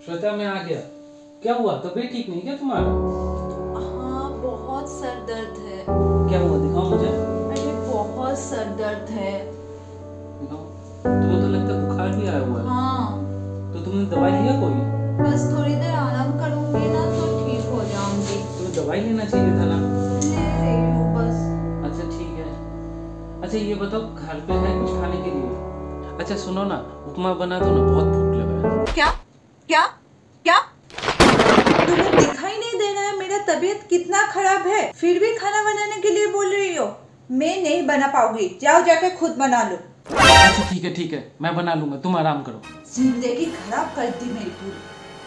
श्वेता मैं आ गया। क्या हुआ, तबीयत ठीक नहीं क्या तुम्हारा? हाँ बहुत सर दर्द है। क्या हुआ, दिखाओ मुझे। अरे बहुत सर दर्द है। दिखाओ। तुम्हें तो लगता है बुखार भी आया हुआ है। हाँ तो तुमने दवाई लिया कोई? बस थोड़ी देर आराम करूंगी ना तो ठीक हो जाऊंगी। तुम्हें दवाई लेना चाहिए था ना। ले रही हूँ बस। अच्छा ठीक है। अच्छा ये बताओ, घर पे है कुछ खाने के लिए? अच्छा सुनो ना, उपमा बना दो ना, बहुत भूख लगा है। क्या क्या क्या तुम्हें दिखाई नहीं दे रहा है मेरा तबीयत कितना खराब है? फिर भी खाना बनाने के लिए बोल रही हो? मैं नहीं बना पाऊंगी, जाओ जाके खुद बना लो। अच्छा ठीक है, मैं बना लूंगा, तुम आराम करो। जिंदगी खराब कर दी मेरी पूरी।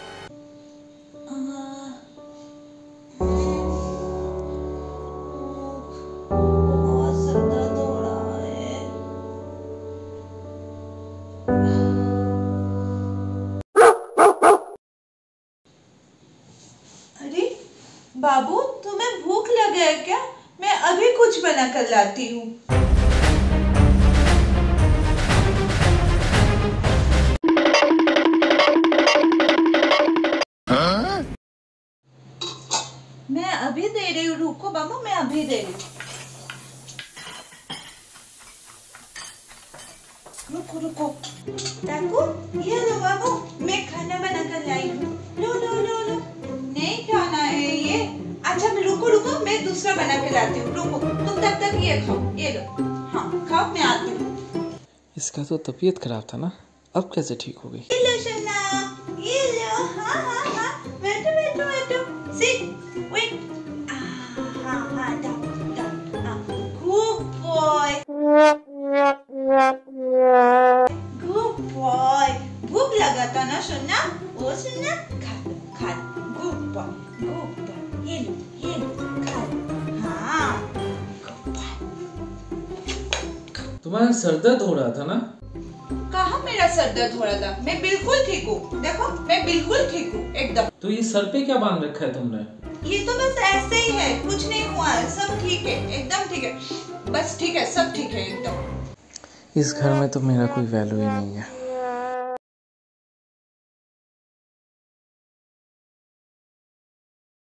बहुत सर दर्द हो रहा है। अरे बाबू, तुम्हें भूख लगा है क्या? मैं अभी कुछ बना कर लाती हूँ। मैं अभी दे रही हूँ, रुको बाबू, मैं अभी दे रही हूँ। रुको रुको टाकू, ये लो बाबू, मैं खाना बना कर लाई हूँ। लो लो लो लो। नहीं खाना है ये? अच्छा मैं रुको रुको, मैं दूसरा बना के लाती हूँ, रुको। तुम तब तक ये खाओ, ये लो। हाँ खाओ, मैं आती हूँ। इसका तो तबीयत खराब था ना, अब कैसे ठीक हो गई? ये लो शन्ना, ये लो। हाँ हाँ हाँ, बैठो बैठो बैठो। Sit wait. हाँ हाँ, down down. Good boy, good boy. भूख लगा था ना शन्ना? ओ शन्ना, खा लो खा लो। Good boy good boy. ये लो खा लो। हाँ गुड बॉय। तुम्हारा सर दर्द हो रहा था ना? कहाँ मेरा सर दर्द हो रहा था? मैं बिल्कुल ठीक हूँ, देखो मैं बिल्कुल ठीक हूँ एकदम। तो ये सर पे क्या बांध रखा है तुमने? ये तो बस ऐसे ही है, कुछ नहीं हुआ है, सब ठीक है, एकदम ठीक है। बस ठीक है, सब ठीक है एकदम। इस घर में तो मेरा कोई वैल्यू ही नहीं है।